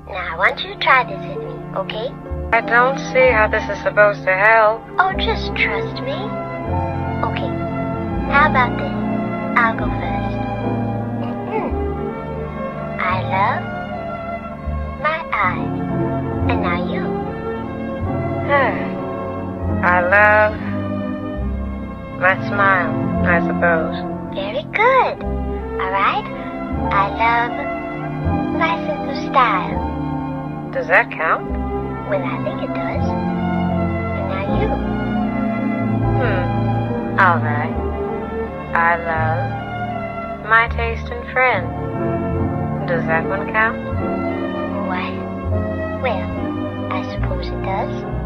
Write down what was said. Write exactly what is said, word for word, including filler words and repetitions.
Now, I want you to try this with me, okay? I don't see how this is supposed to help. Oh, just trust me. Okay, how about this? I'll go first. Mm-hmm. I love my eyes. And now you. I love my smile, I suppose. Very good. All right. I love my sense of style. Does that count? Well, I think it does. And now you. Hmm. All right. I love my taste in friends. Does that one count? Why? Well, I suppose it does.